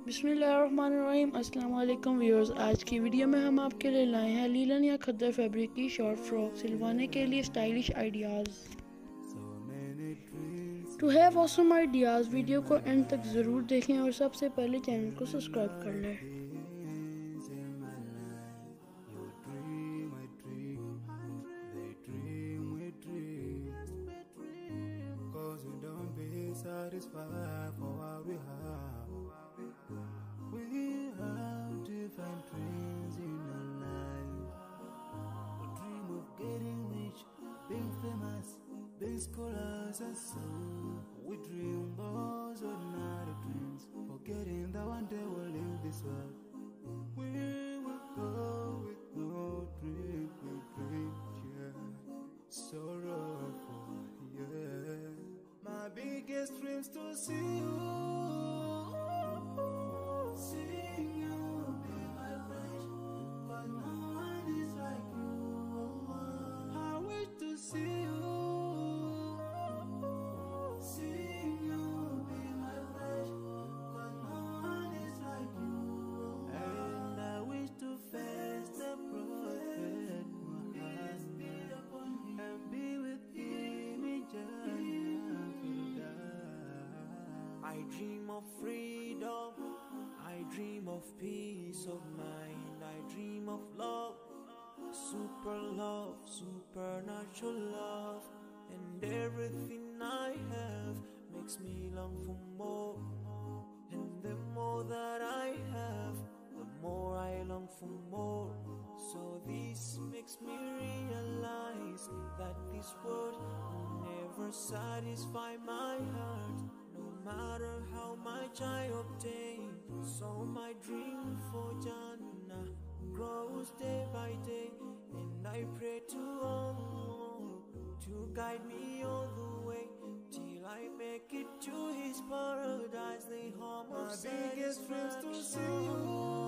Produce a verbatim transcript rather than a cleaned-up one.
बिस्मिल्लाहिर्रहमानिर्रहीम। अस्सलाम वालेकुम व्यूअर्स। आज की वीडियो में हम आपके लिए लाए हैं लीलन या खद्दर फैब्रिक की शॉर्ट फ्रॉक सिलवाने के लिए stylish ideas. To have awesome ideas video को एंड तक ज़रूर देखें और सबसे पहले चैनल को सब्सक्राइब कर लें। Satisfied for what we have. We have different dreams in our life. We dream of getting rich, being famous, being scholars and so. We dream those ordinary dreams, forgetting that one day we'll leave this world. We will go with no dream, we dream, yeah. Sorrowful, yeah. My biggest dreams to see you, seeing you be my friend, but no one is like you. I wish to see you, seeing you be my friend, but no one is like you. And I wish to face the prophet Muhammad and be with him in Jannah. I dream of freedom, I dream of peace of mind, I dream of love, super love, supernatural love, and everything I have makes me long for more, and the more that I have, the more I long for more. So this makes me realize that this world will never satisfy my heart, no matter how much I obtain. So my dream for Jannah grows day by day, and I pray to Allah to guide me all the way till I make it to His paradise, the home of satisfaction. My biggest dreams to see you,